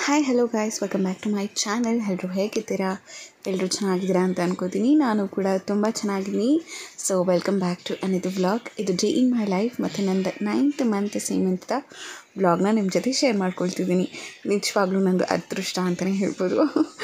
Hi hello guys, welcome back to my channel. ಎಲ್ಲರೂ ಹೇಗಿದ್ದೀರಾ? ಎಲ್ಲರೂ ಚೆನ್ನಾಗಿದ್ದೀರಾ ಅಂತ ಅನ್ಕೋತೀನಿ. ನಾನು ಕೂಡ ತುಂಬ ಚೆನ್ನಾಗಿದ್ದೀನಿ. So welcome back to another vlog. ಇದು ಡೇ ಇನ್ ಮೈ ಲೈಫ್ ಮತ್ತು ನಂದು 9th ಮಂತ್ ಸೀಮಂತದ ವ್ಲಾಗ್ನ ನಿಮ್ಮ ಜೊತೆ ಶೇರ್ ಮಾಡ್ಕೊಳ್ತಿದ್ದೀನಿ. ನಿಜವಾಗ್ಲೂ ನಂದು ಅದೃಷ್ಟ ಅಂತಲೇ ಹೇಳ್ಬೋದು.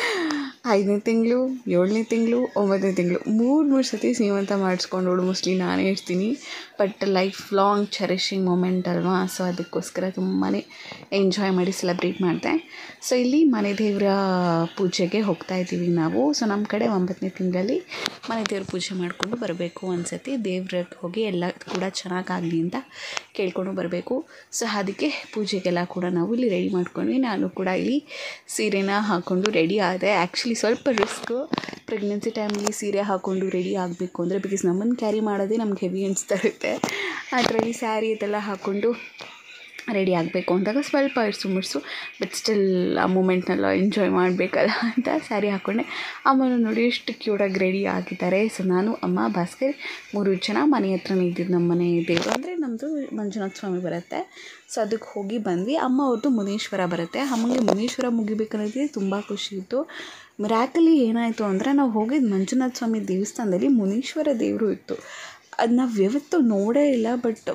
5ನೇ ತಿಂಗಳು, 7ನೇ ತಿಂಗಳು, 9ನೇ ತಿಂಗಳು ಮೂರು ಸತಿ ಸೀಮಂತ ಮಾಡಿಸ್ಕೊಂಡು ಮೋಸ್ಟ್ಲಿ ನಾನೇ ಇರ್ತೀನಿ. But life long cherishing moment ಅಲ್ವಾ, ಸೊ ಅದಕ್ಕೋಸ್ಕರ ತುಂಬಾ ಎಂಜಾಯ್ ಮಾಡಿ ಸೆಲೆಬ್ರೇಟ್ ಮಾಡಿದೆ. ಸೊ ಇಲ್ಲಿ ಮನೆ ದೇವರ ಪೂಜೆಗೆ ಹೋಗ್ತಾ ಇದ್ದೀವಿ ನಾವು. ಸೊ ನಮ್ಮ ಕಡೆ 9ನೇ ತಿಂಗಳಲ್ಲಿ ಮನೆ ದೇವ್ರ ಪೂಜೆ ಮಾಡಿಕೊಂಡು ಬರಬೇಕು. ಒಂದ್ಸತಿ ದೇವ್ರಿಗೆ ಹೋಗಿ ಎಲ್ಲ ಕೂಡ ಚೆನ್ನಾಗಾಗಲಿ ಅಂತ ಕೇಳ್ಕೊಂಡು ಬರಬೇಕು. ಸೊ ಅದಕ್ಕೆ ಪೂಜೆಗೆಲ್ಲ ಕೂಡ ನಾವು ಇಲ್ಲಿ ರೆಡಿ ಮಾಡ್ಕೊಂಡ್ವಿ. ನಾನು ಕೂಡ ಇಲ್ಲಿ ಸೀರೆನ ಹಾಕ್ಕೊಂಡು ರೆಡಿ ಆದೆ. ಆ್ಯಕ್ಚುಲಿ ಸ್ವಲ್ಪ ರಿಸ್ಕು ಪ್ರೆಗ್ನೆನ್ಸಿ ಟೈಮಲ್ಲಿ ಸೀರೆ ಹಾಕ್ಕೊಂಡು ರೆಡಿ ಆಗಬೇಕು ಅಂದರೆ, ಬಿಕಾಸ್ ನಮ್ಮನ್ನು ಕ್ಯಾರಿ ಮಾಡೋದೇ ನಮ್ಗೆ ಹೆವಿ ಅನಿಸ್ತಾ ಇರುತ್ತೆ. ಅದರಲ್ಲಿ ಸ್ಯಾರಿ ಅದೆಲ್ಲ ಹಾಕ್ಕೊಂಡು ರೆಡಿ ಆಗಬೇಕು ಅಂದಾಗ ಸ್ವಲ್ಪ ಇರ್ಸು ಬಟ್ ಸ್ಟಿಲ್ ಆ ಮೂಮೆಂಟ್ನೆಲ್ಲ ಎಂಜಾಯ್ ಮಾಡಬೇಕಲ್ಲ ಅಂತ ಸ್ಯಾರಿ ಹಾಕ್ಕೊಂಡೆ. ಅಮ್ಮನ ನೋಡಿ ಎಷ್ಟು ಕ್ಯೂಟಾಗಿ ರೆಡಿ ಆಗಿದ್ದಾರೆ. ಸೊ ನಾನು, ಅಮ್ಮ, ಭಾಸ್ಕರ್ 3 ಜನ ಮನೆ ಹತ್ರನೇ ಇದ್ದಿದ್ದು. ನಮ್ಮ ಮನೆ ದೇವರು ಅಂದರೆ ನಮ್ಮದು ಮಂಜುನಾಥ ಸ್ವಾಮಿ ಬರುತ್ತೆ. ಸೊ ಅದಕ್ಕೆ ಹೋಗಿ ಬಂದ್ವಿ. ಅಮ್ಮ ಅವ್ರದ್ದು ಮುನೀಶ್ವರ ಬರುತ್ತೆ. ಅಮ್ಮಗೆ ಮುನೀಶ್ವರ ಮುಗಿಬೇಕನ್ನೋದೇ ತುಂಬ ಖುಷಿ ಇತ್ತು. ಮಿರಾಕಲಿ ಏನಾಯಿತು ಅಂದರೆ, ನಾವು ಹೋಗಿದ್ದು ಮಂಜುನಾಥ ಸ್ವಾಮಿ ದೇವಸ್ಥಾನದಲ್ಲಿ ಮುನೀಶ್ವರ ದೇವರು ಇತ್ತು. ಅದು ನಾವು ಯಾವತ್ತೂ ನೋಡೇ ಇಲ್ಲ. ಬಟ್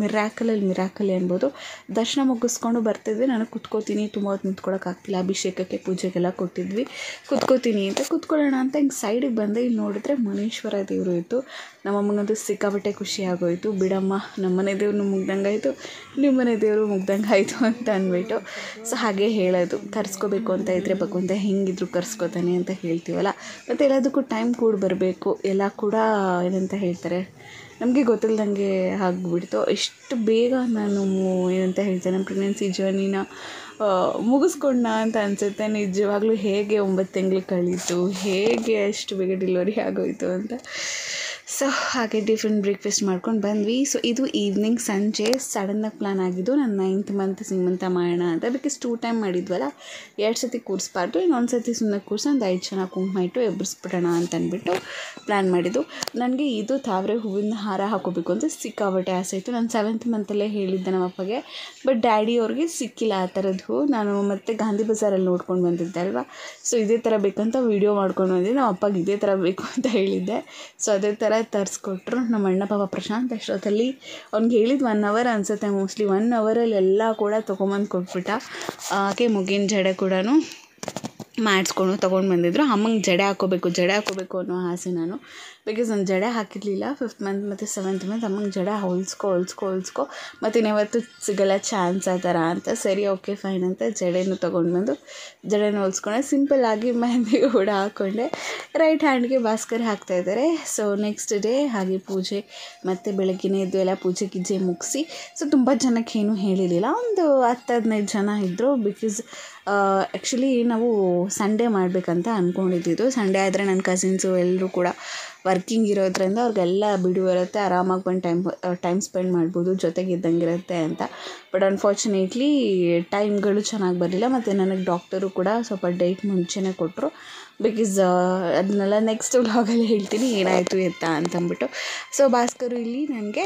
ಮಿರಾಕಲಿ ಅನ್ಬೋದು. ದರ್ಶನ ಮುಗಿಸ್ಕೊಂಡು ಬರ್ತಿದ್ವಿ. ನಾನು ಕುತ್ಕೋತೀನಿ, ತುಂಬ ಹೊತ್ತು ನಿಂತ್ಕೊಳ್ಳೋಕ್ಕಾಗ್ತಿಲ್ಲ. ಅಭಿಷೇಕಕ್ಕೆ ಪೂಜೆಗೆಲ್ಲ ಕೊಟ್ಟಿದ್ವಿ. ಕುತ್ಕೋತೀನಿ ಅಂತ ಕುತ್ಕೊಳ್ಳೋಣ ಅಂತ ಹಿಂಗೆ ಸೈಡಿಗೆ ಬಂದೆ. ಇಲ್ಲಿ ನೋಡಿದ್ರೆ ಮುನೀಶ್ವರ ದೇವರು ಇತ್ತು. ನಮ್ಮಮ್ಮಗಂತೂ ಸಿಕ್ಕಾಪಟ್ಟೆ ಖುಷಿ ಆಗೋಯಿತು. ಬಿಡಮ್ಮ, ನಮ್ಮನೆ ದೇವ್ರನ್ನೂ ಮುಗ್ದಂಗಾಯಿತು, ನಿಮ್ಮನೆ ದೇವರು ಮುಗ್ದಂಗಾಯಿತು ಅಂತ ಅಂದ್ಬಿಟ್ಟು. ಸೊ ಹಾಗೆ ಹೇಳೋದು, ಕರ್ಸ್ಕೋಬೇಕು ಅಂತ ಇದ್ದರೆ ಭಗವಂತ ಹೆಂಗಿದ್ರು ಕರ್ಸ್ಕೋತಾನೆ ಅಂತ ಹೇಳ್ತೀವಲ್ಲ. ಮತ್ತು ಎಲ್ಲದಕ್ಕೂ ಟೈಮ್ ಕೂಡ ಬರಬೇಕು. ಎಲ್ಲ ಕೂಡ ಏನಂತ ಹೇಳ್ತಾರೆ, ನಮಗೆ ಗೊತ್ತಿಲ್ಲದಂಗೆ ಆಗಿಬಿಡ್ತು. ಎಷ್ಟು ಬೇಗ ನಾನು ಏನಂತ ಹೇಳ್ತೇನೆ, ನಮ್ಮ ಪ್ರೆಗ್ನೆನ್ಸಿ ಜರ್ನಿನ ಮುಗಿಸ್ಕೊಂಡ ಅಂತ ಅನಿಸುತ್ತೆ. ನಿಜವಾಗ್ಲೂ ಹೇಗೆ 9 ತಿಂಗಳು ಕಳೀತು, ಹೇಗೆ ಅಷ್ಟು ಬೇಗ ಡೆಲಿವರಿ ಆಗೋಯಿತು ಅಂತ. ಸೊ ಹಾಗೆ ಟಿಫಿನ್ ಬ್ರೇಕ್ಫಾಸ್ಟ್ ಮಾಡ್ಕೊಂಡು ಬಂದ್ವಿ. ಸೊ ಇದು ಈವ್ನಿಂಗ್ ಸಂಜೆ ಸಡನ್ನಾಗಿ ಪ್ಲ್ಯಾನ್ ಆಗಿದ್ದು. ನಾನು 9th ಮಂತ್ ಸೀಮಂತ ಮಾಡೋಣ ಅಂತ. ಬಿಕಾಸ್ 2 ಟೈಮ್ ಮಾಡಿದ್ವಲ್ಲ, 2 ಸತಿ ಕೂರಿಸ್ಬಾರ್ದು, ಇನ್ನೊಂದು ಸತಿ ಸುಮ್ಮನೆ ಕೂರಿಸಿ ಒಂದು 5 ಜನ ಕುಂಕುಮ ಇಟ್ಟು ಎಬ್ಬರಿಸ್ಬಿಡೋಣ ಅಂತ ಅಂದ್ಬಿಟ್ಟು ಪ್ಲ್ಯಾನ್ ಮಾಡಿದ್ದು. ನನಗೆ ಇದು ತಾವರೆ ಹೂವಿನ ಹಾರ ಹಾಕೋಬೇಕು ಅಂತ ಸಿಕ್ಕಾಬಟ್ಟೆ ಆಸೆ ಇತ್ತು. ನಾನು 7th ಮಂತಲ್ಲೇ ಹೇಳಿದ್ದೆ ನಮ್ಮ ಅಪ್ಪಗೆ. ಬಟ್ ಡ್ಯಾಡಿ ಅವ್ರಿಗೆ ಸಿಕ್ಕಿಲ್ಲ ಆ ಥರದ್ದು ಹೂ. ನಾನು ಮತ್ತೆ ಗಾಂಧಿ ಬಜಾರಲ್ಲಿ ನೋಡ್ಕೊಂಡು ಬಂದಿದ್ದೆ ಅಲ್ವಾ. ಸೊ ಇದೇ ಥರ ಬೇಕಂತ ವೀಡಿಯೋ ಮಾಡ್ಕೊಂಡು ಬಂದಿದ್ದೆ. ನಮ್ಮ ಅಪ್ಪಗೆ ಇದೇ ಥರ ಬೇಕು ಅಂತ ಹೇಳಿದ್ದೆ. ಸೊ ಅದೇ ಥರ ತರಿಸ್ಕೊಟ್ರು ನಮ್ಮ ಅಣ್ಣ ಪಾಪ ಪ್ರಶಾಂತ್. ಅಷ್ಟೊತ್ತಲ್ಲಿ ಅವ್ನಿಗೆ ಹೇಳಿದ್ದು 1 ಅವರ್ ಅನಿಸುತ್ತೆ, ಮೋಸ್ಟ್ಲಿ 1 ಅವರಲ್ಲಿ ಎಲ್ಲ ಕೂಡ ತೊಗೊಂಬಂದು ಕೊಟ್ಬಿಟ್ಟ. ಹಾಗೆ ಮುಗಿನ ಜಡೆ ಕೂಡ ಮಾಡಿಸ್ಕೊಂಡು ತೊಗೊಂಡು ಬಂದಿದ್ರು. ಅಮ್ಮಂಗೆ ಜಡೆ ಹಾಕ್ಕೋಬೇಕು ಅನ್ನೋ ಆಸೆ ನಾನು. ಬಿಕಾಸ್ ನಾನು ಜಡೆ ಹಾಕಿರಲಿಲ್ಲ 5th ಮಂತ್ ಮತ್ತು 7th ಮಂತ್. ಅಮ್ಮಂಗೆ ಜಡೆ ಹೊಲ್ಸ್ಕೊ ಮತ್ತು ಇನ್ಯಾವತ್ತು ಸಿಗೋಲ್ಲ ಚಾನ್ಸ್ ಆ ಥರ ಅಂತ. ಸರಿ, ಓಕೆ ಫೈನ್ ಅಂತ ಜಡೆನೂ ತೊಗೊಂಡು ಬಂದು ಜಡೆನ ಹೊಲ್ಸ್ಕೊಂಡೆ. ಸಿಂಪಲ್ಲಾಗಿ ಮೆಹಂದಿ ಕೂಡ ಹಾಕ್ಕೊಂಡೆ. ರೈಟ್ ಹ್ಯಾಂಡ್ಗೆ ಭಾಸ್ಕರ್ ಹಾಕ್ತಾಯಿದ್ದಾರೆ. ಸೊ ನೆಕ್ಸ್ಟ್ ಡೇ ಹಾಗೆ ಪೂಜೆ ಮತ್ತು ಬೆಳಗ್ಗೆನೇ ಎದ್ದು ಎಲ್ಲ ಪೂಜೆ ಗೀಜೆ ಮುಗಿಸಿ. ಸೊ ತುಂಬ ಜನಕ್ಕೆ ಏನೂ ಹೇಳಿರಲಿಲ್ಲ, ಒಂದು 10-15 ಜನ ಇದ್ದರು. ಬಿಕಾಸ್ ಆ್ಯಕ್ಚುಲಿ ನಾವು ಸಂಡೇ ಮಾಡಬೇಕಂತ ಅಂದ್ಕೊಂಡಿದ್ದು. ಸಂಡೇ ಆದರೆ ನನ್ನ ಕಸಿನ್ಸು ಎಲ್ಲರೂ ಕೂಡ ವರ್ಕಿಂಗ್ ಇರೋದ್ರಿಂದ ಅವ್ರಿಗೆಲ್ಲ ಬಿಡು ಇರುತ್ತೆ, ಆರಾಮಾಗಿ ಬಂದು ಟೈಮ್ ಸ್ಪೆಂಡ್ ಮಾಡ್ಬೋದು, ಜೊತೆಗೆ ಇದ್ದಂಗಿರುತ್ತೆ ಅಂತ. ಬಟ್ ಅನ್ಫಾರ್ಚುನೇಟ್ಲಿ ಟೈಮ್ಗಳು ಚೆನ್ನಾಗಿ ಬರಲಿಲ್ಲ. ಮತ್ತು ನನಗೆ ಡಾಕ್ಟರು ಕೂಡ ಸ್ವಲ್ಪ ಡೇಟ್ ಮುಂಚೆನೇ ಕೊಟ್ಟರು. ಬಿಕಾಸ್ ಅದನ್ನೆಲ್ಲ ನೆಕ್ಸ್ಟ್ ವ್ಲಾಗಲ್ಲಿ ಹೇಳ್ತೀನಿ ಏನಾಯಿತು ಎತ್ತ ಅಂತಂದ್ಬಿಟ್ಟು. ಸೊ ಭಾಸ್ಕರು ಇಲ್ಲಿ ನನಗೆ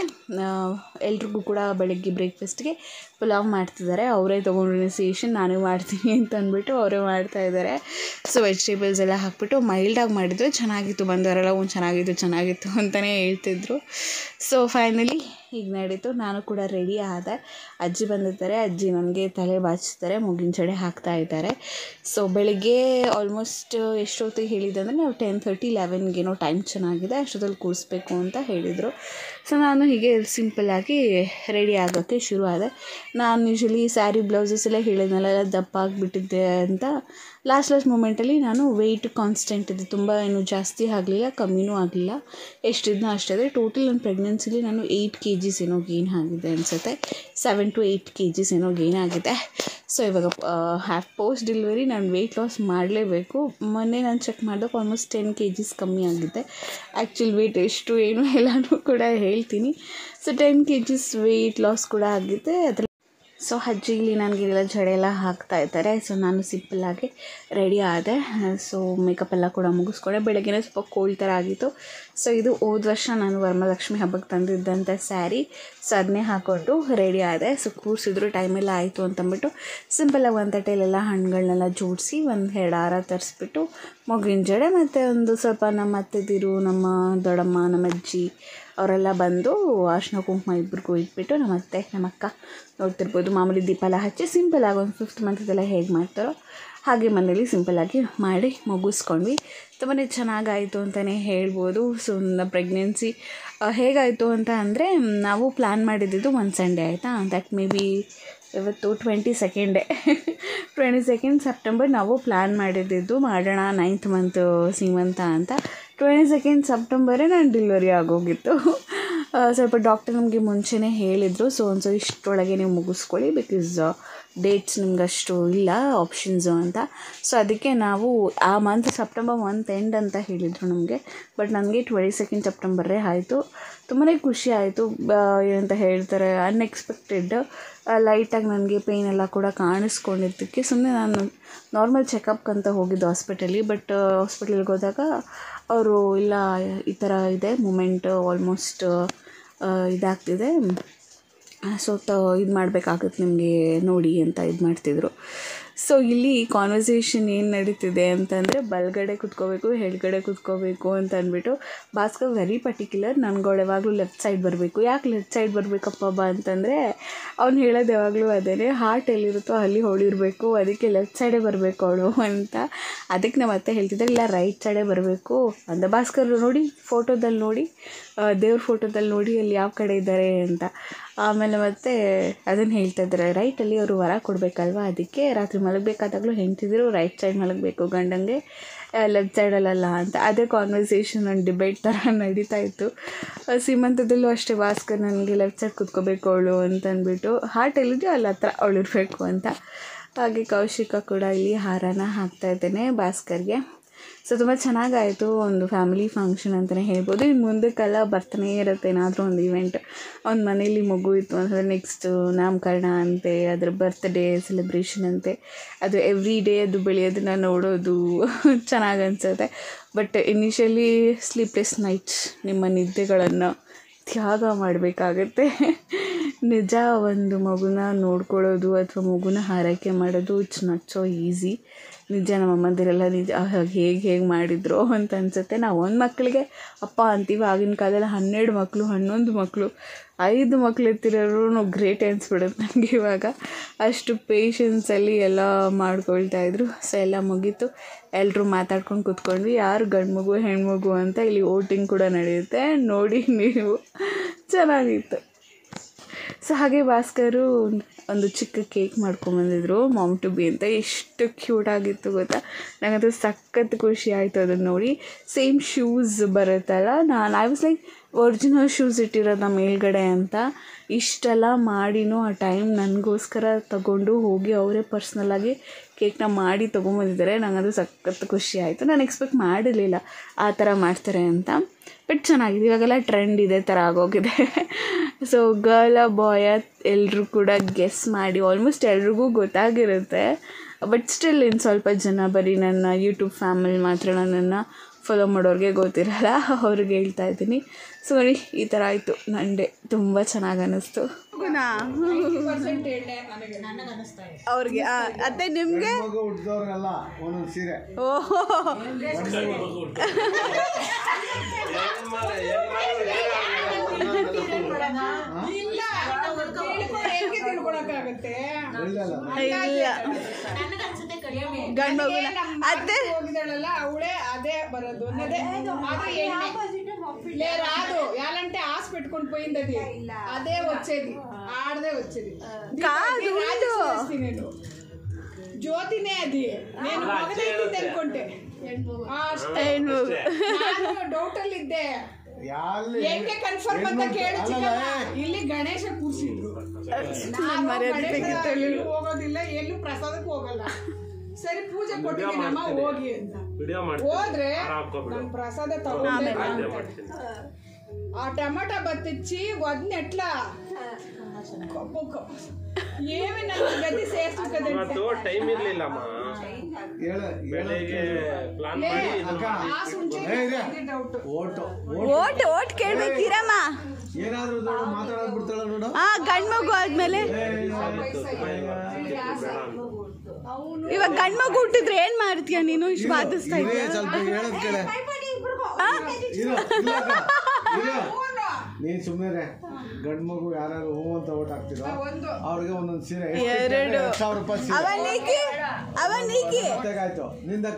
ಎಲ್ರಿಗೂ ಕೂಡ ಬೆಳಗ್ಗೆ ಬ್ರೇಕ್ಫಾಸ್ಟ್ಗೆ ಪುಲಾವ್ ಮಾಡ್ತಿದ್ದಾರೆ. ಅವರೇ ತೊಗೊಂಡು ಇನಿಸಿಯೇಷನ್, ನಾನೇ ಮಾಡ್ತೀನಿ ಅಂತ ಅಂದ್ಬಿಟ್ಟು ಅವರೇ ಮಾಡ್ತಾಯಿದ್ದಾರೆ. ಸೊ ವೆಜಿಟೇಬಲ್ಸ್ ಎಲ್ಲ ಹಾಕ್ಬಿಟ್ಟು ಮೈಲ್ಡಾಗಿ ಮಾಡಿದ್ರು. ಚೆನ್ನಾಗಿತ್ತು, ಬಂದವರೆಲ್ಲ ಚೆನ್ನಾಗಿತ್ತು ಅಂತಲೇ ಹೇಳ್ತಿದ್ರು. ಸೊ ಫೈನಲಿ ಈಗ ನಡೀತು. ನಾನು ಕೂಡ ರೆಡಿ ಆದೆ. ಅಜ್ಜಿ ಬಂದಿರ್ತಾರೆ. ಅಜ್ಜಿ ನನಗೆ ತಲೆ ಬಾಚಿಸ್ತಾರೆ, ಮುಗಿನ ಜಡೆ ಹಾಕ್ತಾ ಇದ್ದಾರೆ. ಸೊ ಬೆಳಿಗ್ಗೆ ಆಲ್ಮೋಸ್ಟ್ ಎಷ್ಟೊತ್ತಿಗೆ ಹೇಳಿದ್ದೆ ಅಂದರೆ, ನಾವು 10:30, 11ಗೇನೋ ಟೈಮ್ ಚೆನ್ನಾಗಿದೆ, ಅಷ್ಟೊತ್ತಲ್ಲಿ ಕೂರಿಸ್ಬೇಕು ಅಂತ ಹೇಳಿದರು. ಸೊ ನಾನು ಹೀಗೆ ಸಿಂಪಲ್ಲಾಗಿ ರೆಡಿ ಆಗೋಕ್ಕೆ ಶುರು ಆದೆ. ನಾನು ಯೂಶ್ವಲಿ ಸ್ಯಾರಿ ಬ್ಲೌಸಸ್ ಎಲ್ಲ ಹೇಳಿದ್ನಲ್ಲ, ಎಲ್ಲ ದಪ್ಪ ಆಗಿಬಿಟ್ಟಿದ್ದೆ ಅಂತ. ಲಾಸ್ಟ್ ಮೂಮೆಂಟಲ್ಲಿ ನಾನು ವೆಯ್ಟ್ ಕಾನ್ಸ್ಟೆಂಟ್ ಇದೆ, ತುಂಬ ಏನು ಜಾಸ್ತಿ ಆಗಲಿಲ್ಲ, ಕಮ್ಮಿನೂ ಆಗಲಿಲ್ಲ, ಎಷ್ಟಿದ್ನೋ ಅಷ್ಟಿದೆ. ಟೋಟಲ್ ನನ್ನ ಪ್ರೆಗ್ನೆನ್ಸಿಲಿ ನಾನು 8 kgs ಏನೋ ಗೇನ್ ಆಗಿದೆ ಅನಿಸುತ್ತೆ. 7 to 8 kgs ಏನೋ ಗೇನ್ ಆಗಿದೆ. ಸೊ ಇವಾಗ ಪೋಸ್ಟ್ ಡೆಲಿವರಿ ನಾನು ವೆಯ್ಟ್ ಲಾಸ್ ಮಾಡಲೇಬೇಕು. ಮೊನ್ನೆ ನಾನು ಚೆಕ್ ಮಾಡಿದಾಗ ಆಲ್ಮೋಸ್ಟ್ 10 kgs ಕಮ್ಮಿ ಆಗಿದೆ. ಆ್ಯಕ್ಚುಲ್ ವೆಯ್ಟ್ ಎಷ್ಟು ಏನು ಎಲ್ಲನೂ ಕೂಡ ಹೇಳ್ತೀನಿ. ಸೊ 10 kgs ವೆಯ್ಟ್ ಲಾಸ್ ಕೂಡ ಆಗಿದೆ. ಅದರಲ್ಲಿ ಸೊ ಅಜ್ಜಿ ಇಲ್ಲಿ ನನಗೆಲ್ಲ ಜಡೆ ಎಲ್ಲ ಹಾಕ್ತಾಯಿದ್ದಾರೆ. ಸೊ ನಾನು ಸಿಂಪಲ್ಲಾಗಿ ರೆಡಿ ಆದೆ. ಸೊ ಮೇಕಪ್ ಎಲ್ಲ ಕೂಡ ಮುಗಿಸ್ಕೊಂಡೆ. ಬೆಳಗ್ಗೆನೇ ಸ್ವಲ್ಪ ಕೋಲ್ಡ್ ಥರ ಆಗಿತ್ತು. ಸೊ ಇದು ಹೋದ ವರ್ಷ ನಾನು ವರಮಹಾಲಕ್ಷ್ಮಿ ಹಬ್ಬಕ್ಕೆ ತಂದಿದ್ದಂಥ ಸ್ಯಾರಿ. ಸೊ ಅದನ್ನೇ ಹಾಕ್ಕೊಂಡು ರೆಡಿ ಆದೆ. ಸೊ ಕೂರಿಸಿದ್ರು ಟೈಮೆಲ್ಲ ಆಯಿತು ಅಂತಂದ್ಬಿಟ್ಟು ಸಿಂಪಲಾಗಿ ಒಂದು ತಟ್ಟೆಲೆಲ್ಲ ಹಣ್ಣುಗಳನ್ನೆಲ್ಲ ಜೋಡಿಸಿ ಒಂದು 2 ಹಾರ ತರಿಸ್ಬಿಟ್ಟು ಮಗುವಿನ ಜಡೆ ಮತ್ತು ಒಂದು ಸ್ವಲ್ಪ ನಮ್ಮ ಅತ್ತೆದಿರು, ನಮ್ಮ ದೊಡ್ಡಮ್ಮ, ನಮ್ಮ ಅಜ್ಜಿ ಅವರೆಲ್ಲ ಬಂದು ಅರ್ಶಿನ ಕುಂಕುಮ ಇಬ್ಬರಿಗೂ ಇಟ್ಬಿಟ್ಟು ನಮ್ಮ ಅತ್ತೆ, ನಮ್ಮ ಅಕ್ಕ ನೋಡ್ತಿರ್ಬೋದು ಮಾಮೂಲಿ ದೀಪ ಎಲ್ಲ ಹಚ್ಚಿ ಸಿಂಪಲಾಗಿ ಒಂದು 5th ಮಂತದೆಲ್ಲ ಹೇಗೆ ಮಾಡ್ತಾರೋ ಹಾಗೆ ಮನೇಲಿ ಸಿಂಪಲ್ಲಾಗಿ ಮಾಡಿ ಮುಗಿಸ್ಕೊಂಡ್ವಿ. ತುಂಬಾ ಚೆನ್ನಾಗಾಯಿತು ಅಂತಲೇ ಹೇಳ್ಬೋದು. ಸೊ ಪ್ರೆಗ್ನೆನ್ಸಿ ಹೇಗಾಯಿತು ಅಂತ ಅಂದರೆ, ನಾವು ಪ್ಲ್ಯಾನ್ ಮಾಡಿದ್ದು ಒಂದು ಸಂಡೇ ಆಯಿತಾ, ದಟ್ ಮೇ ಬಿ ಇವತ್ತು 22 ಸೆಪ್ಟೆಂಬರ್ ನಾವು ಪ್ಲ್ಯಾನ್ ಮಾಡಿದ್ದು ಮಾಡೋಣ 9th ಮಂತ್ ಸೀಮಂತ ಅಂತ. 22 ಸೆಪ್ಟೆಂಬರೇ ನಾನು ಡೆಲಿವರಿ ಆಗೋಗಿತ್ತು. ಸ್ವಲ್ಪ ಡಾಕ್ಟರ್ ನಮಗೆ ಮುಂಚೆನೇ ಹೇಳಿದರು, ಸೊ ಒಂದು ಇಷ್ಟರೊಳಗೆ ನೀವು ಮುಗಿಸ್ಕೊಳ್ಳಿ, ಬಿಕಾಸ್ ಡೇಟ್ಸ್ ನಿಮ್ಗೆ ಅಷ್ಟು ಇಲ್ಲ ಆಪ್ಷನ್ಸು ಅಂತ. ಸೊ ಅದಕ್ಕೆ ನಾವು ಆ ಮಂತ್ ಸೆಪ್ಟೆಂಬರ್ ಮಂತ್ ಎಂಡ್ ಅಂತ ಹೇಳಿದರು ನಮಗೆ. ಬಟ್ ನನಗೆ 22 ಸೆಪ್ಟೆಂಬರೇ ಆಯಿತು. ತುಂಬಾ ಖುಷಿ ಆಯಿತು. ಏನಂತ ಹೇಳ್ತಾರೆ, ಅನ್ಎಕ್ಸ್ಪೆಕ್ಟೆಡ್. ಲೈಟಾಗಿ ನನಗೆ ಪೇಯ್ನ್ ಎಲ್ಲ ಕೂಡ ಕಾಣಿಸ್ಕೊಂಡಿದ್ದಕ್ಕೆ ಸುಮ್ಮನೆ ನಾನು ನಾರ್ಮಲ್ ಚೆಕಪ್ಗೆ ಅಂತ ಹೋಗಿದ್ದು ಹಾಸ್ಪಿಟಲಿಗೆ. ಬಟ್ ಹಾಸ್ಪಿಟಲ್ಗೆ ಹೋದಾಗ ಅವರು ಇಲ್ಲ, ಈ ಥರ ಇದೆ ಮೂಮೆಂಟ್, ಆಲ್ಮೋಸ್ಟ್ ಇದಾಗ್ತಿದೆ, ಸೊ ಇದು ಮಾಡಬೇಕಾಗುತ್ತೆ ನಿಮಗೆ ನೋಡಿ ಅಂತ ಇದು ಮಾಡ್ತಿದ್ರು. ಸೊ ಇಲ್ಲಿ ಕಾನ್ವರ್ಸೇಷನ್ ಏನು ನಡೀತಿದೆ ಅಂತಂದರೆ, ಬಲಗಡೆ ಕುತ್ಕೋಬೇಕು, ಎಡಗಡೆ ಕುತ್ಕೋಬೇಕು ಅಂತ ಅಂದ್ಬಿಟ್ಟು ಭಾಸ್ಕರ್ ವೆರಿ ಪರ್ಟಿಕ್ಯುಲರ್. ನನಗಳು ಯಾವಾಗಲೂ ಲೆಫ್ಟ್ ಸೈಡ್ ಬರಬೇಕು. ಯಾಕೆ ಲೆಫ್ಟ್ ಸೈಡ್ ಬರಬೇಕಪ್ಪ ಅಂತಂದರೆ, ಅವ್ನು ಹೇಳೋದು ಯಾವಾಗಲೂ ಅದೇ, ಹಾರ್ಟ್ ಎಲ್ಲಿರುತ್ತೋ ಅಲ್ಲಿ ಹೊಳಿರಬೇಕು, ಅದಕ್ಕೆ ಲೆಫ್ಟ್ ಸೈಡೇ ಬರಬೇಕು ಅವಳು ಅಂತ. ಅದಕ್ಕೆ ನಾವು ಮತ್ತೆ ಹೇಳ್ತಿದ್ದೆ, ಇಲ್ಲ ರೈಟ್ ಸೈಡೇ ಬರಬೇಕು ಅಂತ. ಭಾಸ್ಕರ್ ನೋಡಿ, ಫೋಟೋದಲ್ಲಿ ನೋಡಿ, ದೇವ್ರ ಫೋಟೋದಲ್ಲಿ ನೋಡಿ ಅಲ್ಲಿ ಯಾವ ಕಡೆ ಇದ್ದಾರೆ ಅಂತ. ಆಮೇಲೆ ಮತ್ತೆ ಅದನ್ನು ಹೇಳ್ತಾ ಇದ್ದಾರೆ, ರೈಟಲ್ಲಿ ಅವರು ವರ ಕೊಡಬೇಕಲ್ವ, ಅದಕ್ಕೆ ರಾತ್ರಿ ಮಲಗಬೇಕಾದಾಗಲೂ ಹೆಂಡ್ತಿದ್ರು ರೈಟ್ ಸೈಡ್ ಮಲಗಬೇಕು ಗಂಡಂಗೆ, ಲೆಫ್ಟ್ ಸೈಡಲ್ಲ ಅಂತ. ಅದೇ ಕಾನ್ವರ್ಸೇಷನ್ ಒಂದು ಡಿಬೇಟ್ ಥರ ನಡೀತಾ ಇತ್ತು. ಸೀಮಂತದಲ್ಲೂ ಅಷ್ಟೇ ಭಾಸ್ಕರ್ ನನಗೆ ಲೆಫ್ಟ್ ಸೈಡ್ ಕೂತ್ಕೋಬೇಕು ಅವಳು ಅಂತಂದ್ಬಿಟ್ಟು, ಹಾರ್ಟ್ ಎಲ್ಲಿದೆಯೋ ಅಲ್ಲಿ ಹತ್ರ ಅವಳು ಇರಬೇಕು ಅಂತ. ಹಾಗೆ ಕೌಶಿಕ ಕೂಡ ಇಲ್ಲಿ ಹಾರನ ಹಾಕ್ತಾಯಿದ್ದೇನೆ ಭಾಸ್ಕರ್ಗೆ. ಸೊ ತುಂಬ ಚೆನ್ನಾಗಾಯಿತು. ಒಂದು ಫ್ಯಾಮಿಲಿ ಫಂಕ್ಷನ್ ಅಂತಲೇ ಹೇಳ್ಬೋದು. ಇನ್ನು ಮುಂದಕ್ಕೆಲ್ಲ ಬರ್ತಾನೆ ಇರುತ್ತೆ ಏನಾದರೂ ಒಂದು ಇವೆಂಟ್. ಅವ್ನ ಮನೇಲಿ ಮಗು ಇತ್ತು ಅಂತಂದರೆ ನೆಕ್ಸ್ಟು ನಾಮಕರಣ ಅಂತೆ, ಅದರ ಬರ್ತ್ಡೇ ಸೆಲೆಬ್ರೇಷನ್ ಅಂತೆ, ಅದು ಎವ್ರಿ ಡೇ ಅದು ಬೆಳೆಯೋದನ್ನ ನೋಡೋದು ಚೆನ್ನಾಗಿ ಅನಿಸುತ್ತೆ. ಬಟ್ ಇನಿಷಿಯಲಿ ಸ್ಲೀಪ್ಲೆಸ್ ನೈಟ್ಸ್, ನಿಮ್ಮ ನಿದ್ದೆಗಳನ್ನು ತ್ಯಾಗ ಮಾಡಬೇಕಾಗತ್ತೆ. ನಿಜ, ಒಂದು ಮಗುನ ನೋಡ್ಕೊಳ್ಳೋದು ಅಥವಾ ಮಗುನ ಆರೈಕೆ ಮಾಡೋದು ಇಟ್ಸ್ ನಾಟ್ ಸೊ ಈಸಿ. ನಿಜ, ನಮ್ಮ ಅಮ್ಮಂದಿರೆಲ್ಲ ನಿಜ ಹೇಗೆ ಮಾಡಿದ್ರು ಅಂತ ಅನಿಸುತ್ತೆ. ನಾವು ಒಂದು ಮಕ್ಕಳಿಗೆ ಅಪ್ಪ ಅಂತೀವಿ. ಆಗಿನ ಕಾಲದಲ್ಲಿ 12 ಮಕ್ಕಳು, 11 ಮಕ್ಕಳು, 5 ಮಕ್ಕಳು ಎತ್ತಿರೋರು ಗ್ರೇಟ್ ಅನಿಸ್ಬಿಡುತ್ತೆ ನನಗೆ ಇವಾಗ. ಅಷ್ಟು ಪೇಷನ್ಸಲ್ಲಿ ಎಲ್ಲ ಮಾಡ್ಕೊಳ್ತಾಯಿದ್ರು. ಸೊ ಎಲ್ಲ ಮುಗೀತು, ಎಲ್ಲರೂ ಮಾತಾಡ್ಕೊಂಡು ಕೂತ್ಕೊಂಡ್ವಿ, ಯಾರು ಗಂಡು ಮಗು ಹೆಣ್ಮಗು ಅಂತ. ಇಲ್ಲಿ ವೋಟಿಂಗ್ ಕೂಡ ನಡೆಯುತ್ತೆ, ನೋಡಿ ನೀವು, ಚೆನ್ನಾಗಿತ್ತು. ಸೊ ಹಾಗೆ ಭಾಸ್ಕರು ಒಂದು ಚಿಕ್ಕ ಕೇಕ್ ಮಾಡ್ಕೊಂಬಂದಿದ್ರು, ಮಾಮ್ ಟು ಬಿ ಅಂತ. ಎಷ್ಟು ಕ್ಯೂಟಾಗಿತ್ತು ಗೊತ್ತಾ, ನನಗಂತೂ ಸಖತ್ ಖುಷಿ ಆಯಿತು ಅದನ್ನು ನೋಡಿ. ಸೇಮ್ ಶೂಸ್ ಬರುತ್ತಲ್ಲ, I was like original shoes ಇಟ್ಟಿರೋದ ಮೇಲ್ಗಡೆ ಅಂತ. ಇಷ್ಟೆಲ್ಲ ಮಾಡಿನೂ ಆ ಟೈಮ್ ನನಗೋಸ್ಕರ ತಗೊಂಡು ಹೋಗಿ ಅವರೇ ಪರ್ಸ್ನಲ್ಲಾಗಿ ಕೇಕ್ನ ಮಾಡಿ ತೊಗೊಂಬಂದಿದ್ದಾರೆ. ನನಗದು ಸಖತ್ ಖುಷಿ ಆಯಿತು. ನಾನು ಎಕ್ಸ್ಪೆಕ್ಟ್ ಮಾಡಿರಲಿಲ್ಲ ಆ ಥರ ಮಾಡ್ತಾರೆ ಅಂತ. ಬಟ್ ಚೆನ್ನಾಗಿದೆ, ಇವಾಗೆಲ್ಲ ಟ್ರೆಂಡ್ ಇದೇ ಥರ ಆಗೋಗಿದೆ. ಸೊ ಗರ್ಲ ಬಾಯ ಎಲ್ಲರೂ ಕೂಡ ಗೆಸ್ ಮಾಡಿ, ಆಲ್ಮೋಸ್ಟ್ ಎಲ್ರಿಗೂ ಗೊತ್ತಾಗಿರುತ್ತೆ. ಬಟ್ ಸ್ಟಿಲ್ ಇನ್ನು ಸ್ವಲ್ಪ ಜನ, ಬರೀ ನನ್ನ ಯೂಟ್ಯೂಬ್ ಫ್ಯಾಮಿಲಿ ಮಾತ್ರ ನನ್ನನ್ನು ಫಾಲೋ ಮಾಡೋರಿಗೆ ಗೊತ್ತಿರಲ್ಲ, ಅವ್ರಿಗೆ ಹೇಳ್ತಾ ಇದ್ದೀನಿ. ಸೊ ನೋಡಿ, ಈ ಥರ ಆಯಿತು ನನ್ನ ಡೇ. ತುಂಬ ಚೆನ್ನಾಗಿ ಅನ್ನಿಸ್ತು ಅವ್ರಿಗೆ. ಅತ್ತೆ ನಿಮಗೆ ಓಹೋ ಗಂಡು ಮಗುನ ಅತ್ತೆ ಹೋಗಿದ್ದಾಳಲ್ಲ ಅವಳೇ ಅದೇ ಬರೋದು రాదు ఎలాంటి ఆశ పెట్టుకొని పోయింది అది అదే వచ్చేది ఆడదే వచ్చేది నేను జ్యోతినే అది నేను మగదైతే అనుకుంటే ಡೌಟ್ ಅಲ್ಲಿ ಇದ್ದೆ ಹೆಂಗೆ ಕನ್ಫರ್ಮ್ ಅಂತ ಕೇಳಿ ಇಲ್ಲಿ ಗಣೇಶ ಕೂರ್ಸಿದ್ರು. ಹೋಗೋದಿಲ್ಲ, ಎಲ್ಲೂ ಪ್ರಸಾದಕ್ಕೆ ಹೋಗಲ್ಲ. ಸರಿ ಪೂಜೆ ಕೊಟ್ಟಿದ್ದೀನಮ್ಮ ಹೋಗಿ ಅಂತ ಹೋದ್ರೆ ನಾನು ಪ್ರಸಾದ ತಗೊಂಡೆ. ఆ టమాటా బత్తిచ్చి వదిన ఎట్లా ಇವತ್ತು ಟೈಮ್ ಇರ್ಲಿಲ್ಲಮ್ಮ ಬೆಳಿಗ್ಗೆ ಪ್ಲಾನ್ ಮಾಡಿ ಓಟ್ ಕೇಳ್ಬೇಕಿರಮ್ಮ ಏನಾದ್ರೂ ಮಾತಾಡೋದು ಬಿಡ್ತಾಳ ನೋಡು. ಗಂಡು ಮಗು ಆದ್ಮೇಲೆ ಇವಾಗ ಗಂಡು ಮಗು ಹುಟ್ಟಿದ್ರೆ ಏನ್ ಮಾಡ್ತೀಯ ನೀನು? ಇಷ್ಟು ವಾದಿಸ್ತಾ ಇದ್ದೀಯ. ಸ್ವಲ್ಪ ಹೇಳೋದ್ ಕೇಳ. ನೀನ್ ಸುಮ್ಮನೆ ಗಂಡು ಮಗು ಯಾರು ಹೂ ಅಂತ ಓಟ್ ಹಾಕ್ತಿರೋ ಅವ್ರಿಗೆ ಒಂದೊಂದು ಸೀರೆ 2,000 ರೂಪಾಯಿ ಆಯ್ತು. ನಿಂದಕ್ಕ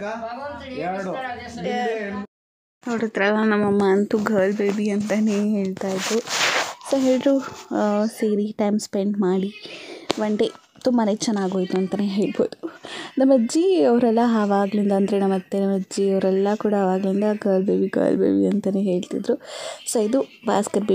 2 ನೋಡಿದ್ರಲ್ಲ ನಮ್ಮಮ್ಮ ಅಂತೂ ಗರ್ಲ್ ಬೇಬಿ ಅಂತಲೇ ಹೇಳ್ತಾ ಇದ್ರು. ಸೊ ಎಲ್ಲರೂ ಸೇರಿ ಟೈಮ್ ಸ್ಪೆಂಡ್ ಮಾಡಿ ಒನ್ ಡೇ ತುಂಬಾ ಚೆನ್ನಾಗೋಯ್ತು ಅಂತಲೇ ಹೇಳ್ಬೋದು. ನಮ್ಮ ಅಜ್ಜಿ ಅವರೆಲ್ಲ ಆವಾಗಲಿಂದ ಅಂದರೆ ನಮ್ಮ ಅತ್ತೆ ನಮ್ಮ ಅಜ್ಜಿ ಅವರೆಲ್ಲ ಕೂಡ ಆವಾಗಲಿಂದ ಗರ್ಲ್ ಬೇಬಿ ಅಂತಲೇ ಹೇಳ್ತಿದ್ರು. ಸೊ ಇದು ಭಾಸ್ಕರ್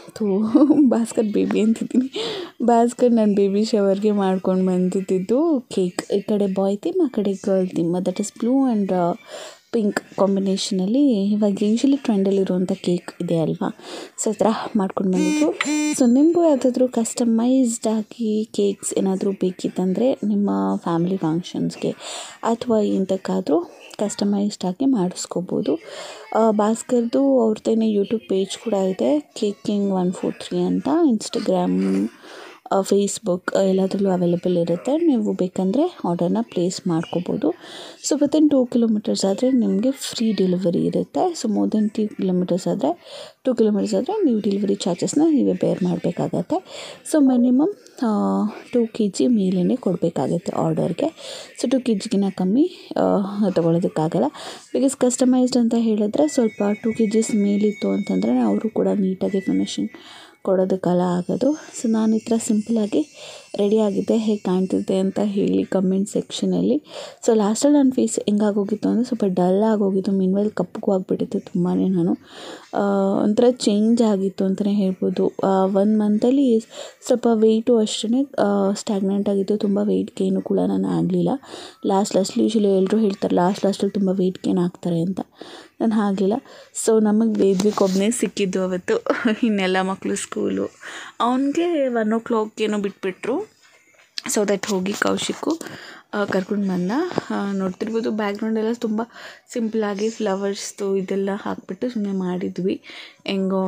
ಬೇಬಿ ಅಂತಿದ್ದೀನಿ. ಭಾಸ್ಕರ್ ನನ್ನ ಬೇಬಿ ಶವರ್ಗೆ ಮಾಡ್ಕೊಂಡು ಬಂದಿದ್ದು ಕೇಕ್. ಈ ಕಡೆ ಬಾಯ್ ಥೀಮ್, ಆ ಕಡೆ girl theme. That is blue and pink ಕಾಂಬಿನೇಷನಲ್ಲಿ ಇವಾಗ ಯೂಶ್ವಲಿ ಟ್ರೆಂಡಲ್ಲಿರುವಂಥ ಕೇಕ್ ಇದೆ ಅಲ್ವಾ. ಸೊ ಈ ಥರ ಮಾಡ್ಕೊಂಡು ಬಂದಿದ್ದು. ಸೊ ನಿಮಗೂ ಯಾವುದಾದ್ರೂ ಕಸ್ಟಮೈಸ್ಡ್ ಆಗಿ ಕೇಕ್ಸ್ ಏನಾದರೂ ಬೇಕಿತ್ತಂದರೆ ನಿಮ್ಮ ಫ್ಯಾಮಿಲಿ ಫಂಕ್ಷನ್ಸ್ಗೆ ಅಥವಾ ಇಂಥಕ್ಕಾದರೂ ಕಸ್ಟಮೈಸ್ಡ್ ಆಗಿ ಮಾಡಿಸ್ಕೋಬೋದು. ಭಾಸ್ಕರ್ದು ಅವ್ರದ್ದೇನೆ ಯೂಟ್ಯೂಬ್ ಪೇಜ್ ಕೂಡ ಇದೆ, ಕೇಕಿಂಗ್ 143 ಅಂತ. ಇನ್ಸ್ಟಾಗ್ರಾಮ್, ಫೇಸ್ಬುಕ್ ಎಲ್ಲದರಲ್ಲೂ ಅವೈಲೇಬಲ್ ಇರುತ್ತೆ. ನೀವು ಬೇಕಂದರೆ ಆರ್ಡರ್ನ ಪ್ಲೇಸ್ ಮಾಡ್ಕೋಬೋದು. ಸೊ ವಿತಿನ್ 2 ಕಿಲೋಮೀಟರ್ಸ್ ಆದರೆ ನಿಮಗೆ ಫ್ರೀ ಡೆಲಿವರಿ ಇರುತ್ತೆ. ಸೊ ಮೋರ್ ದೆನ್ 2 ಕಿಲೋಮೀಟರ್ಸ್ ಆದರೆ ನೀವು ಡೆಲಿವರಿ ಚಾರ್ಜಸ್ನ ನೀವೇ ಬೇರ್ ಮಾಡಬೇಕಾಗತ್ತೆ. ಸೊ ಮಿನಿಮಮ್ 2 kg ಮೇಲೇ ಕೊಡಬೇಕಾಗುತ್ತೆ ಆರ್ಡರ್ಗೆ. ಸೊ 2 kgಗಿನ್ನ ಕಮ್ಮಿ ತೊಗೊಳೋದಕ್ಕಾಗಲ್ಲ. ಬಿಕಾಸ್ ಕಸ್ಟಮೈಸ್ಡ್ ಅಂತ ಹೇಳಿದ್ರೆ ಸ್ವಲ್ಪ 2 kgs ಮೇಲಿತ್ತು ಅಂತಂದರೆ ಅವರು ಕೂಡ ನೀಟಾಗಿ ಫಿನಿಶಿಂಗ್ ಕೊಡೋದಕ್ಕೆಲ್ಲ ಆಗೋದು. ಸೊ ನಾನು ಈ ಥರ ಸಿಂಪಲಾಗಿ ರೆಡಿಯಾಗಿದ್ದೆ, ಹೇಗೆ ಕಾಣ್ತಿದ್ದೆ ಅಂತ ಹೇಳಿ ಕಮೆಂಟ್ ಸೆಕ್ಷನಲ್ಲಿ. ಸೊ ಲಾಸ್ಟಲ್ಲಿ ನನ್ನ ಫೇಸ್ ಹೆಂಗಾಗೋಗಿತ್ತು ಅಂದರೆ ಸ್ವಲ್ಪ ಡಲ್ ಆಗೋಗಿತ್ತು, ಮೀನ್ವೈಲ್ ಕಪ್ಪಗೂ ಆಗಿಬಿಟ್ಟಿತ್ತು ತುಂಬಾ. ನಾನು ಒಂಥರ ಚೇಂಜ್ ಆಗಿತ್ತು ಅಂತಲೇ ಹೇಳ್ಬೋದು. 1 ಮಂತಲ್ಲಿ ಸ್ವಲ್ಪ ವೆಯ್ಟು ಅಷ್ಟೇ ಸ್ಟ್ಯಾಗ್ನೆಂಟ್ ಆಗಿತ್ತು, ತುಂಬ ವೆಯ್ಟ್ ಗೇನು ಕೂಡ ನಾನು ಆಗಲಿಲ್ಲ. ಲಾಸ್ಟಲ್ಲಿ ಯೂಶ್ವಲಿ ಎಲ್ಲರೂ ಹೇಳ್ತಾರೆ ಲಾಸ್ಟಲ್ಲಿ ತುಂಬ ವೆಯ್ಟ್ ಗೇನ್ ಆಗ್ತಾರೆ ಅಂತ. ನಾನು ಆಗಲಿಲ್ಲ. ಸೊ ನಮಗೆ ಬೇಬಿಗೆ ಒಬ್ಬನೇ ಸಿಕ್ಕಿದ್ದು ಅವತ್ತು. ಇನ್ನೆಲ್ಲ ಮಕ್ಕಳು ಸ್ಕೂಲು. ಅವನಿಗೆ 1 o'clock ಏನೋ ಬಿಟ್ಬಿಟ್ರು. ಸೊ ದಟ್ ಹೋಗಿ ಕೌಶಿಕ್ಕು ಕರ್ಕೊಂಡು ಬಂದ. ನೋಡ್ತಿರ್ಬೋದು ಬ್ಯಾಕ್ಗ್ರೌಂಡೆಲ್ಲ ತುಂಬ ಸಿಂಪಲಾಗಿ ಫ್ಲವರ್ಸ್ದು ಇದೆಲ್ಲ ಹಾಕ್ಬಿಟ್ಟು ಸುಮ್ಮನೆ ಮಾಡಿದ್ವಿ. ಹೆಂಗೋ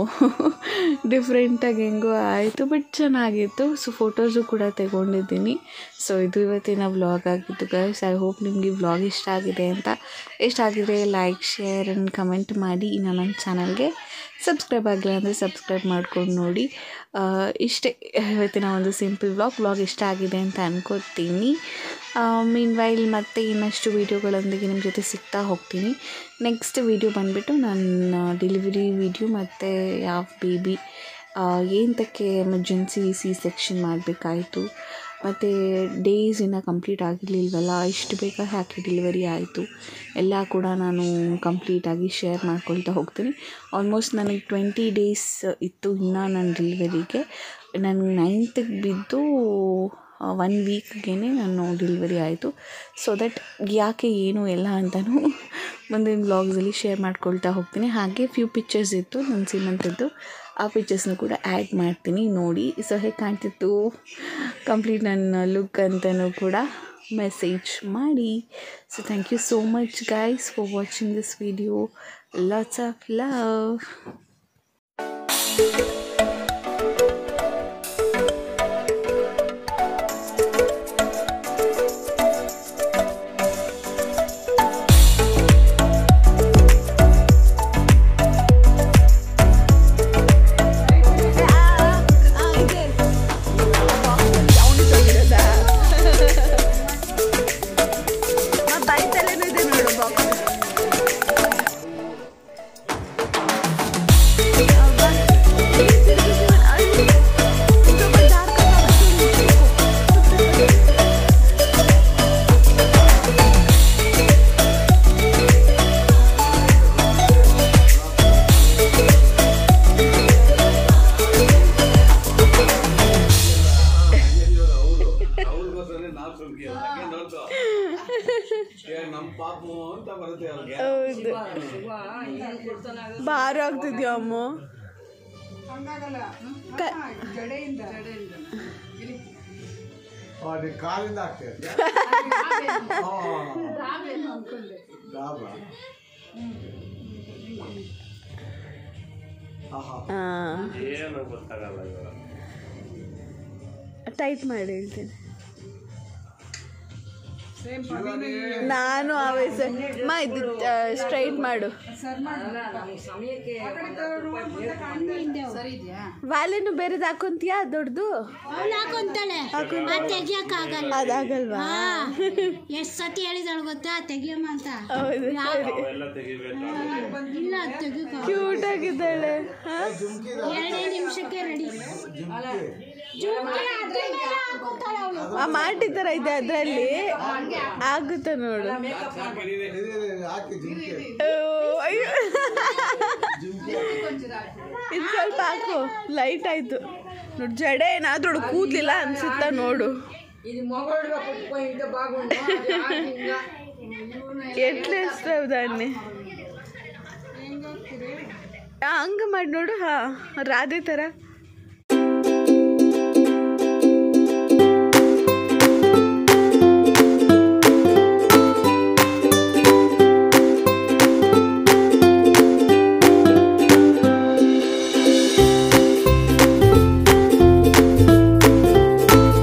ಡಿಫ್ರೆಂಟಾಗಿ ಹೆಂಗೋ ಆಯಿತು, ಬಟ್ ಚೆನ್ನಾಗಿತ್ತು. ಸೊ ಫೋಟೋಸು ಕೂಡ ತೆಗೊಂಡಿದ್ದೀನಿ. ಸೊ ಇದು ಇವತ್ತಿನ ವ್ಲಾಗ್ ಆಗಿತ್ತು ಗೈಸ್. ಐ ಹೋಪ್ ನಿಮಗೆ ವ್ಲಾಗ್ ಇಷ್ಟ ಆಗಿದೆ ಅಂತ. ಇಷ್ಟ ಆಗಿದ್ರೆ ಲೈಕ್, ಶೇರ್ ಆ್ಯಂಡ್ ಕಮೆಂಟ್ ಮಾಡಿ. ಇನ್ನು ನನ್ನ ಚಾನಲ್ಗೆ ಸಬ್ಸ್ಕ್ರೈಬ್ ಆಗಿಲ್ಲ ಅಂದರೆ ಸಬ್ಸ್ಕ್ರೈಬ್ ಮಾಡ್ಕೊಂಡು ನೋಡಿ. ಇಷ್ಟೇ ಇವತ್ತಿನ ಒಂದು ಸಿಂಪಲ್ ವ್ಲಾಗ್ ಇಷ್ಟ ಆಗಿದೆ ಅಂತ ಅನ್ಕೋತೀನಿ. ಮೀನ್ವೈಲ್ ಮತ್ತೆ ಇನ್ನಷ್ಟು ವೀಡಿಯೋಗಳೊಂದಿಗೆ ನಿಮ್ಮ ಜೊತೆ ಸಿಗ್ತಾ ಹೋಗ್ತೀನಿ. ನೆಕ್ಸ್ಟ್ ವೀಡಿಯೋ ಬಂದುಬಿಟ್ಟು ನನ್ನ ಡೆಲಿವರಿ ವೀಡಿಯೋ ಮತ್ತು ಯಾವ ಬೇಬಿ ಏನಕ್ಕೆ ಎಮರ್ಜೆನ್ಸಿ C-section ಮಾಡಬೇಕಾಯಿತು, ಮತ್ತು ಡೇಸ್ ಇನ್ನೂ ಕಂಪ್ಲೀಟ್ ಆಗಿರಲಿಲ್ವಲ್ಲ, ಇಷ್ಟು ಬೇಗ ಯಾಕೆ ಡೆಲಿವರಿ ಆಯಿತು ಎಲ್ಲ ಕೂಡ ನಾನು ಕಂಪ್ಲೀಟಾಗಿ ಶೇರ್ ಮಾಡ್ಕೊಳ್ತಾ ಹೋಗ್ತೀನಿ. ಆಲ್ಮೋಸ್ಟ್ ನನಗೆ 20 days ಇತ್ತು ಇನ್ನೂ ನನ್ನ ಡೆಲಿವರಿಗೆ. ನನಗೆ 9th ಬಿದ್ದು 1 weekಗೆ ನಾನು ಡೆಲಿವರಿ ಆಯಿತು. ಸೊ ದಟ್ ಯಾಕೆ ಏನು ಎಲ್ಲ ಅಂತಲೂ ಮುಂದಿನ ವ್ಲಾಗ್ಸಲ್ಲಿ ಶೇರ್ ಮಾಡ್ಕೊಳ್ತಾ ಹೋಗ್ತೀನಿ. ಹಾಗೆ ಫ್ಯೂ ಪಿಕ್ಚರ್ಸ್ ಇತ್ತು ನನ್ನ ಸೀಮಂತದ್ದು, ಆ ಪಿಕ್ಚರ್ಸ್ನ ಕೂಡ ಆ್ಯಡ್ ಮಾಡ್ತೀನಿ ನೋಡಿ. ಸೊ ಹೇಗೆ ಕಾಣ್ತಿತ್ತು ಕಂಪ್ಲೀಟ್ ನನ್ನ ಲುಕ್ ಅಂತಲೂ ಕೂಡ ಮೆಸೇಜ್ ಮಾಡಿ. So thank you so much guys for watching this video. Lots of love. ಭಾರ ಆಗ್ತಿದ್ಯಾ ಅಮ್ಮ? ಹಂಗಾಗಲ್ಲ, ಜಡೆಯಿಂದ ಕಾಲಿಂದ ಆಗ್ತದೆ ಡಾಬಾ ಏನು ಗೊತ್ತಾಗಲ್ಲ ಇವಾಗ. ಟೈಟ್ ಮಾಡಿ ಹೇಳ್ತೀನಿ ನಾನು ಆವೇಶ ಇದು ಸ್ಟ್ರೈಟ್ ಮಾಡು. ವಾಲೆನು ಬೇರೆದು ಹಾಕೊಂತೀಯಾ ದೊಡ್ಡದು? ಅದಾಗಲ್ವಾ? ಎಷ್ಟ್ ಸತಿ ಹೇಳಿದಳು ಗೊತ್ತಾ ತೆಗಿಯಮ್ಮ ಅಂತ. ಹೌದು ಕ್ಯೂಟ್ ಆಗಿದ್ದಾಳೆ. 2 ನಿಮಿಷಕ್ಕೆ ರೆಡಿ. ಆ ಮಾಟಿ ತರ ಇದೆ ಅದ್ರಲ್ಲಿ ಆಗುತ್ತೆ ನೋಡು. ಇದು ಸ್ವಲ್ಪ ಹಾಕು ಲೈಟ್ ಆಯ್ತು ನೋಡು. ಜಡೆ ಏನಾದ್ರೂ ಕೂದ್ಲಿಲ್ಲ ಅನ್ಸುತ್ತ ನೋಡು. ಎಟ್ಲೇಸ್ತಾವ್ದಾನೆ ಹಂಗ ಮಾಡಿ ನೋಡು. ಹಾ ರಾಧೆ ತರ